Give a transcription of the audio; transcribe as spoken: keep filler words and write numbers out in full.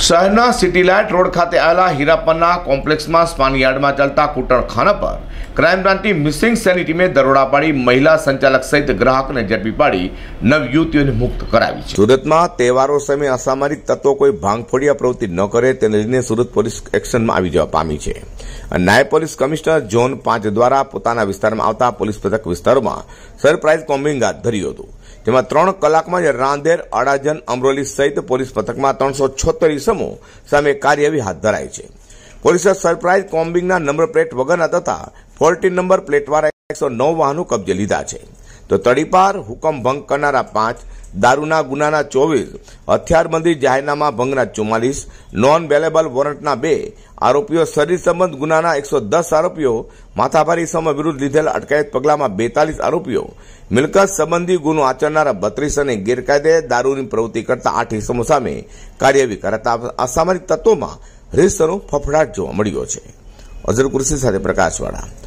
શહેરના city light road ખાતે આવેલા હીરાપરના કોમ્પ્લેક્સમાં સ્પાનયાર્ડમાં ચાલતા કૂટણખાના પર ક્રાઇમ બ્રાન્ચની મિસિંગ સેલની ટીમે દરોડા પાડી મહિલા સંચાલક સહિત ગ્રાહકને ઝડપી પાડી નવ યુવતીઓને મુક્ત કરાવી છે। સુરતમાં તહેવારો સમયે અસામરિક તત્વો કોઈ ભાંગફોડિયા પ્રવૃત્તિ ન કરે તેને લઈને સુરત પોલીસ એક્શનમાં આવી જવા પામી છે। નાયબ પોલીસ કમિશનર ઝોન પાંચ દ્વારા પોતાના વિસ્તારમાં આવતા પોલીસ પથક વિસ્તારોમાં સરપ્રાઇઝ કોમ્બિંગ હાથ ધર્યું હતું, જેમાં ત્રણ કલાકમાં જ રાંદેર, અડાજણ, અમરોલી સહિત પોલીસ પથકમાં ત્રણસો છોતેર ઇસમો સામે કાર્યવાહી હાથ ધરાઈ છે। પોલીસે સરપ્રાઇઝ કોમ્બિંગના નંબર પ્લેટ વગરના તથા ફોર્ટીન નંબર પ્લેટવાળા એકસો નવ વાહનો કબજે લીધા છે, તો તડીપાર હુકમ ભંગ કરનારા પાંચ, દારૂના ગુનાના ચોવીસ, હથિયારબંધી જાહેરનામા ભંગના ચુમ્માલીસ, નોન બેલેબલ વોરંટના બે આરોપીઓ, શરીર સંબંધ ગુનાના એકસો દસ આરોપીઓ, માથાભારી ઇસમો વિરુદ્ધ લીધેલ અટકાયત પગલામાં બેતાલીસ આરોપીઓ, મિલકત સંબંધી ગુનો આચરનારા બત્રીસ અને ગેરકાયદે દારૂની પ્રવૃત્તિ કરતા આઠ ઇસમો સામે કાર્યવાહી કરાતા અસામરિક તત્વોમાં રીતસરનો ફફડાટ જોવા મળ્યો છે। અઝર કુરશી સાથે પ્રકાશવાળા।